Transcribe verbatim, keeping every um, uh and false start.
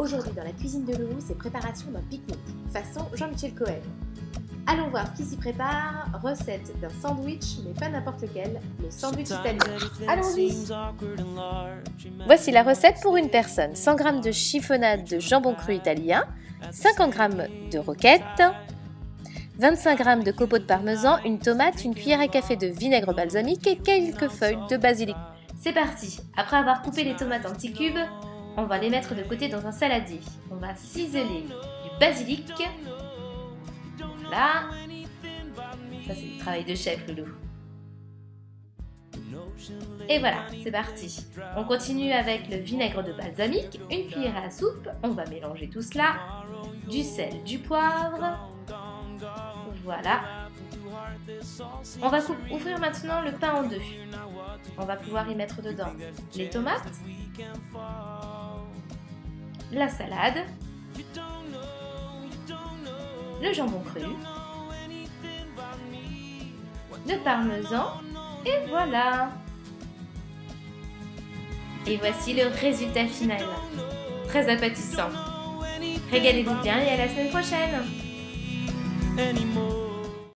Aujourd'hui dans la cuisine de Loulou, c'est préparation d'un pique-nique, façon Jean-Michel Cohen. Allons voir ce qui s'y prépare, recette d'un sandwich, mais pas n'importe lequel, le sandwich italien. Allons-y! Voici la recette pour une personne. cent grammes de chiffonnade de jambon cru italien, cinquante grammes de roquette, vingt-cinq grammes de copeaux de parmesan, une tomate, une cuillère à café de vinaigre balsamique et quelques feuilles de basilic. C'est parti! Après avoir coupé les tomates en petits cubes, on va les mettre de côté dans un saladier. On va ciseler du basilic. Voilà. Ça, c'est du travail de chef, Loulou. Et voilà, c'est parti. On continue avec le vinaigre de balsamique, une cuillère à soupe. On va mélanger tout cela. Du sel, du poivre. Voilà. On va ouvrir maintenant le pain en deux. On va pouvoir y mettre dedans les tomates, la salade, le jambon cru, le parmesan, et voilà. Et voici le résultat final. Très appétissant. Régalez-vous bien et à la semaine prochaine.